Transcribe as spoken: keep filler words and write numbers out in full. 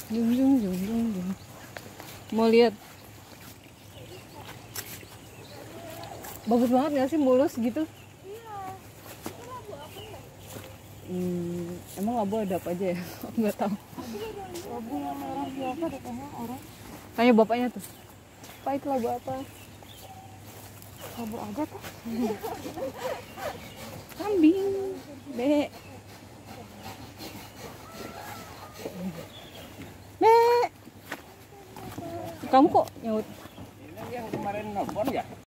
Jung jung jung jung jung. Mau lihat? Bagus banget nggak sih, mulus gitu? Iya. Itu labu apa ya? Hmm, emang labu ada apa aja ya? Aku nggak tahu. Aku baru lihat labu yang merah biasa deh kayaknya orang. Tanya bapaknya tuh. Pak itu labu apa? Labu aja tuh. Kambing. Be. Be. Kamu kok nyaut? Ini yang kemarin nelfon ya?